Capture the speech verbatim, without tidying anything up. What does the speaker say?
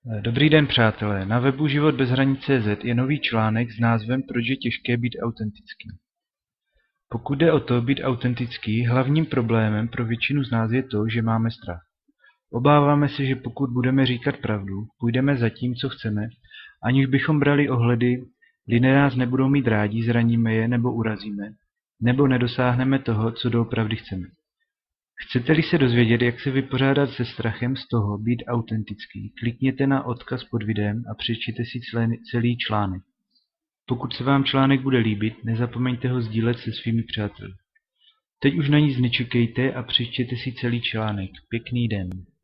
Dobrý den, přátelé. Na webu život bez hranic tečka cé zet je nový článek s názvem Proč je těžké být autentický. Pokud jde o to být autentický, hlavním problémem pro většinu z nás je to, že máme strach. Obáváme se, že pokud budeme říkat pravdu, půjdeme za tím, co chceme, aniž bychom brali ohledy, lidé nás nebudou mít rádi, zraníme je nebo urazíme, nebo nedosáhneme toho, co doopravdy chceme. Chcete-li se dozvědět, jak se vypořádat se strachem z toho být autentický, klikněte na odkaz pod videem a přečtěte si celý článek. Pokud se vám článek bude líbit, nezapomeňte ho sdílet se svými přáteli. Teď už na nic nečekejte a přečtěte si celý článek. Pěkný den.